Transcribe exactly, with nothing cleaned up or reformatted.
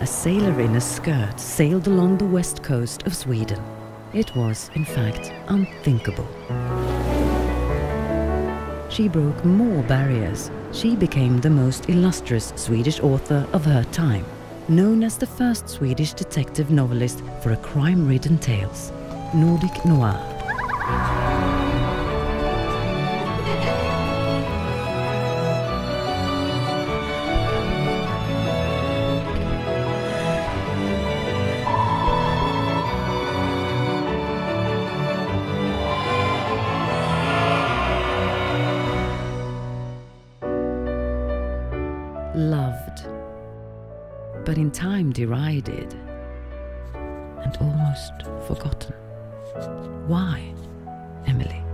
a sailor in a skirt sailed along the west coast of Sweden. It was, in fact, unthinkable. She broke more barriers. She became the most illustrious Swedish author of her time, known as the first Swedish detective novelist for a crime-ridden tales, Nordic noir. Loved, but in time derided and almost forgotten. Why, Emilie?